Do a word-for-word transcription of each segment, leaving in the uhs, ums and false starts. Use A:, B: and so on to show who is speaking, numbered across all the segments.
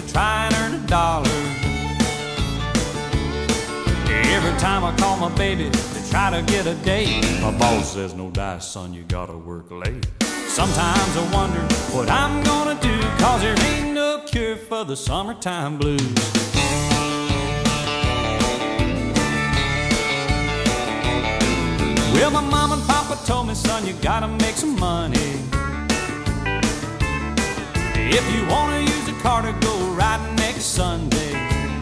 A: to try and earn a dollar. Every time I call my baby to try to get a date, my boss says, no dice, son, you gotta work late. Sometimes I wonder what I'm gonna do, cause there ain't no cure for the summertime blues. Well, my mom and papa told me, son, you gotta make some money. If you wanna use a car to go riding next Sunday.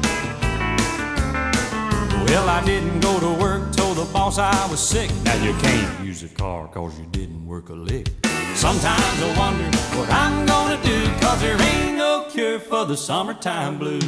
A: Well, I didn't go to work, told the boss I was sick. Now you can't use a car cause you didn't work a lick. Sometimes I wonder what I'm gonna do, cause there ain't no cure for the summertime blues.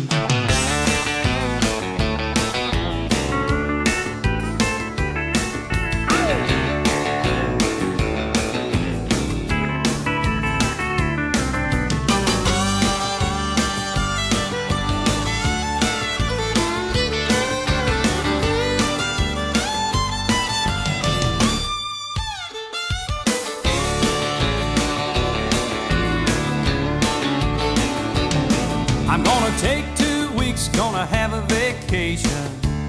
A: I'm gonna take two weeks, gonna have a vacation.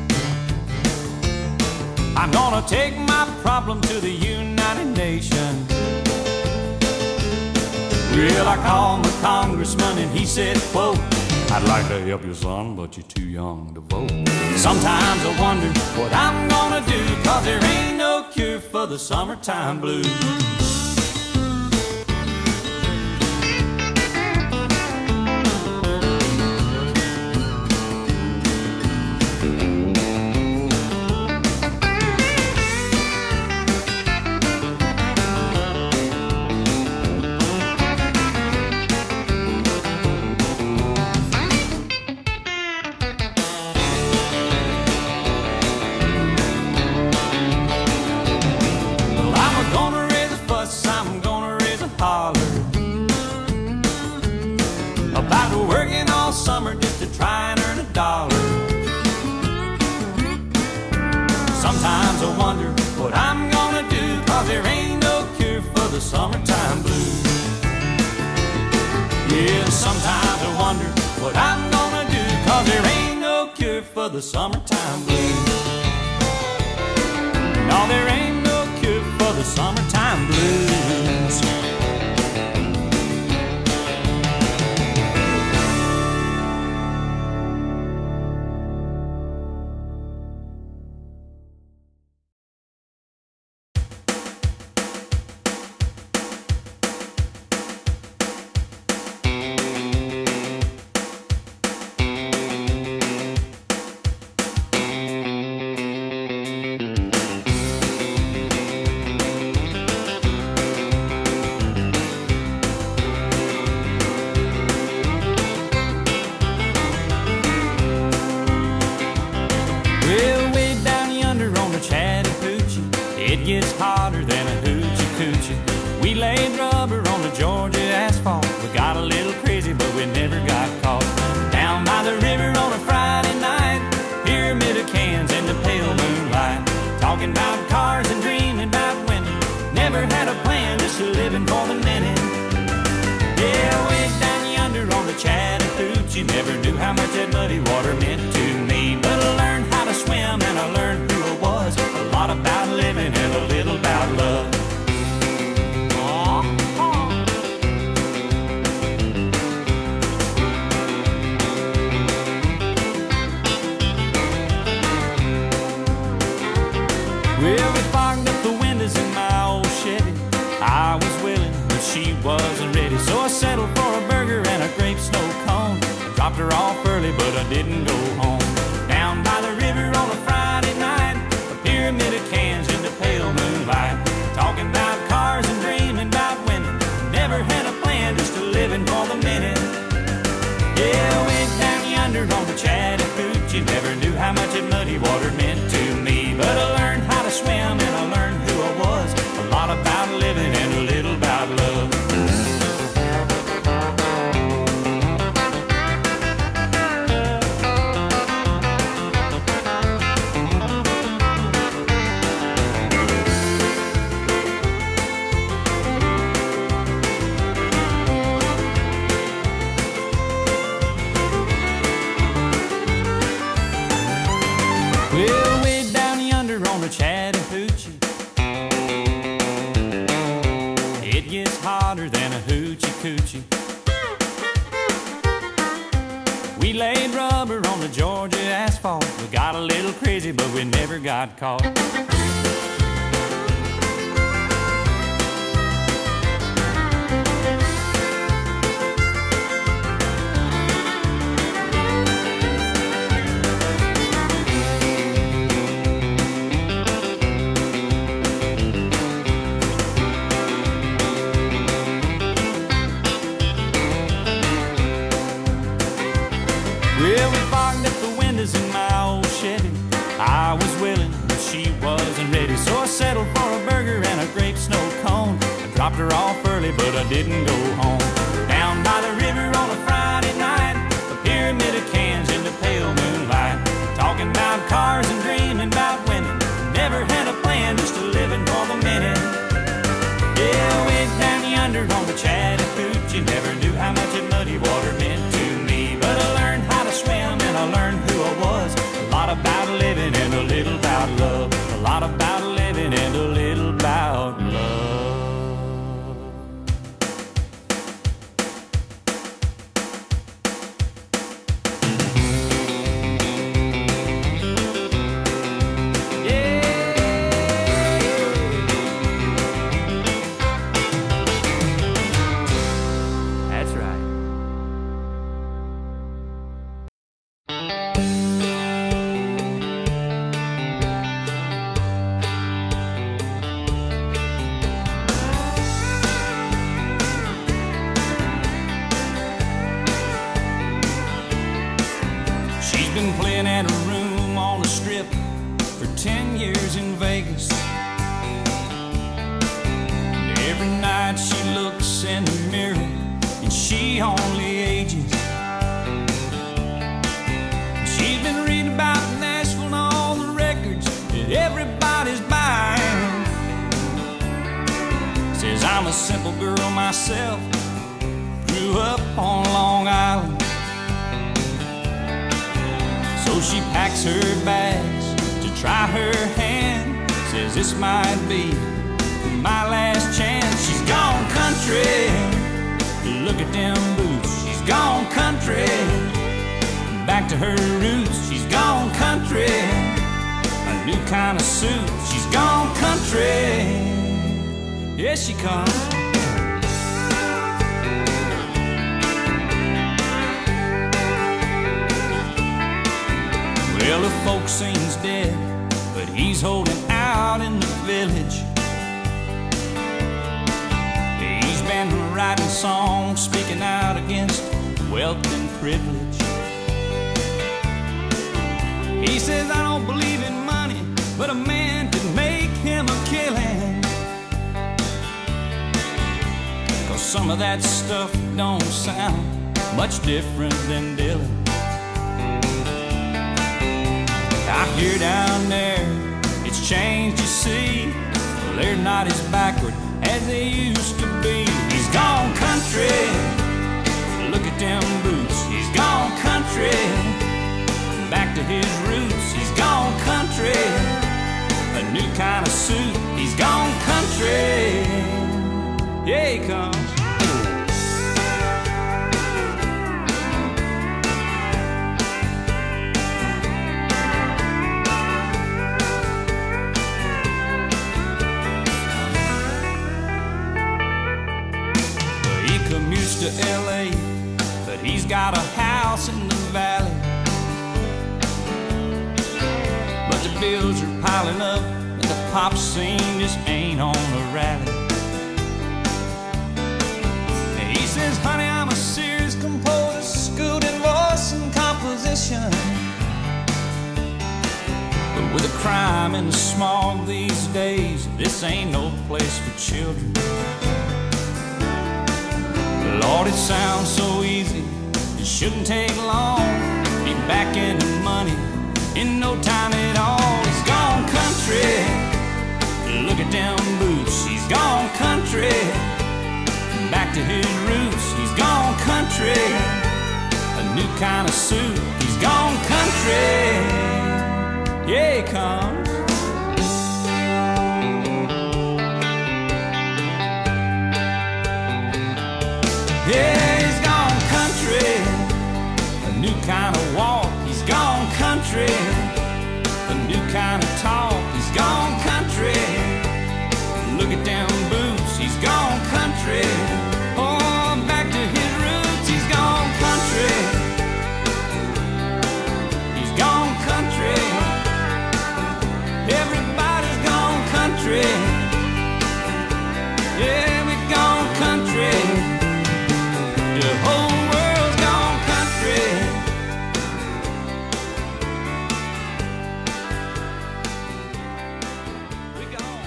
A: I'm gonna take my problem to the United Nations. Well, I called my congressman and he said, quote, I'd like to help you, son, but you're too young to vote. Sometimes I wonder what I'm gonna do, cause there ain't no cure for the summertime blues. About working all summer just to try and earn a dollar. Sometimes I wonder what I'm gonna do, cause there ain't no cure for the summertime blues. Yeah, sometimes I wonder what I'm gonna do, cause there ain't no cure for the summertime blues. No, there ain't no cure for the summertime blues. It gets hotter than a hoochie coochie. We laid rubber on the Georgia asphalt. We got a little crazy, but we never got caught. Down by the river on a Friday night, pyramid of cans in the pale moonlight. Talking about cars and dreaming about women. Never had a plan, just living for the minute. Yeah, way down yonder on the Chattahoochee. Never knew how much that muddy water meant to me. But I learned how to swim and I learned who I was. A lot about living and a little about love. Well, we fogged up the windows in my old Chevy. I was willing, but she wasn't ready. So I settled for a burger and a grape snow cone. Dropped her off early, but I didn't go home. Down by the river on a Friday night, a pyramid of cans in the pale moonlight. Talking about cars and dreaming about women. Never had a plan, just a living for the minute. Yeah, way down yonder on the Chattahoochee. Never knew how much that muddy water meant to me. But I learned how to swim and I learned who I was. A lot about living and a little about love. It gets hotter than a hoochie coochie. We laid rubber on the Georgia asphalt. We got a little crazy, but we never got caught. Well, we fogged up the windows in my old Chevy. I was willing, but she wasn't ready. So I settled for a burger and a grape snow cone. I dropped her off early, but I didn't go home. Down by the river on a Friday night, a pyramid of cans in the pale moonlight. Talking about cars and dreaming about women. Never had a plan, just a living for the minute. Yeah, I went down yonder on the Chattahoochee. Never knew how much that muddy water meant to me, but I learned how to swim and I learned who I was. A lot about living and a little about love. A lot about living and a little about love. Been playing at a room on the strip for ten years in Vegas. And every night she looks in the mirror and she only ages. She's been reading about Nashville and all the records that everybody's buying. Says I'm a simple girl myself, grew up on Long Island. So she packs her bags to try her hand. Says this might be my last chance. She's gone country, look at them boots. She's gone country, back to her roots. She's gone country, a new kind of suit. She's gone country, here she comes. Well, the folk scene's dead, but he's holding out in the village. He's been writing songs, speaking out against wealth and privilege. He says, I don't believe in money, but a man can make him a killing. 'Cause some of that stuff don't sound much different than Dylan. I hear down there, it's changed, you see. Well, they're not as backward as they used to be. He's gone country, look at them boots. He's gone country, back to his roots. He's gone country, a new kind of suit. He's gone country, yeah, he comes. Commutes to L A, but he's got a house in the valley. But the bills are piling up and the pop scene just ain't on the rally. And he says, honey, I'm a serious composer, schooled in voice and composition. But with the crime and the smog these days, this ain't no place for children. Lord, it sounds so easy, it shouldn't take long. Be back in the money in no time at all. He's gone country, look at them boots. He's gone country, back to his roots. He's gone country, a new kind of suit. He's gone country, yeah, he comes. Yeah, he's gone country, a new kind of walk. He's gone country, a new kind of talk. He's gone country. Look at them boots. He's gone country. Oh, back to his roots. He's gone country. He's gone country. Everybody's gone country. Yeah, we've gone country. The whole world's gone country. We gone.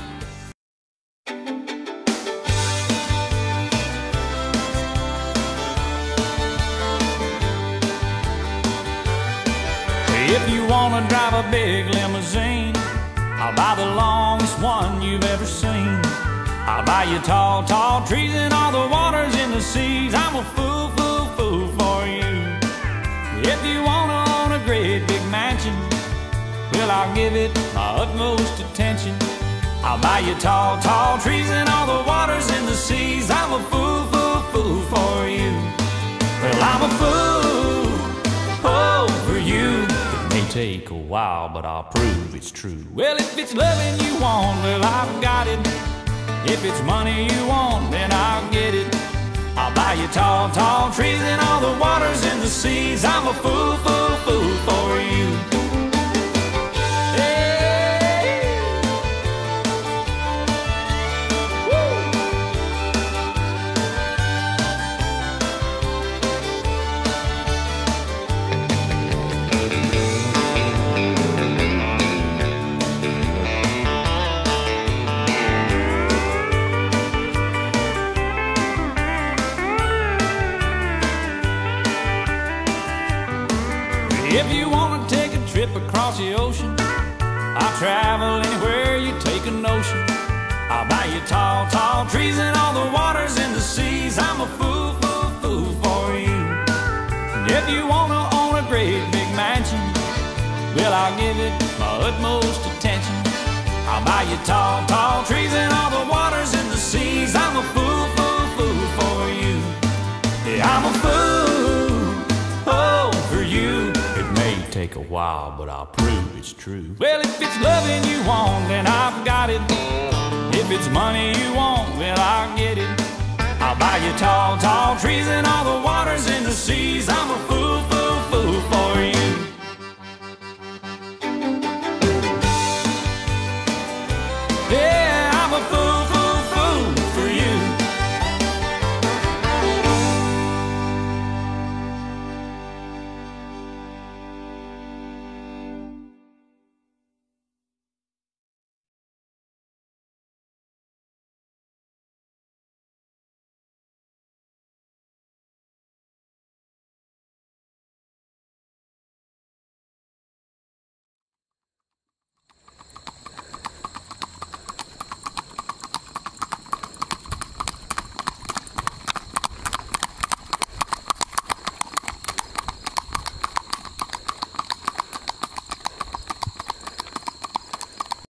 A: If you wanna drive a big limousine, I'll buy the longest one you've ever seen. I'll buy you tall, tall trees and all the waters in the seas. I'm a fool, fool, fool for you. If you wanna own a great big mansion, well, I'll give it my utmost attention. I'll buy you tall, tall trees and all the waters in the seas. I'm a fool, fool, fool for you. Well, I'm a fool, oh, for you. It may take a while, but I'll prove it's true. Well, if it's loving you want, well, I've got it. If it's money you want, then I'll get it. I'll buy you tall, tall trees and all the waters in the seas. I'm a fool, fool, fool for you. Hey. Woo. If you want to take a trip across the ocean, I'll travel anywhere you take a notion. I'll buy you tall, tall trees and all the waters in the seas. I'm a fool, fool, fool for you. And if you want to own a great big mansion, well, I'll give it my utmost attention. I'll buy you tall, tall trees and all the waters in the seas. I'm a fool, fool, fool for you. Yeah, I'm a fool, oh, for you. Take a while, but I'll prove it's true. Well, if it's loving you want, then I've got it. If it's money you want, well, I'll get it. I'll buy you tall, tall trees and all the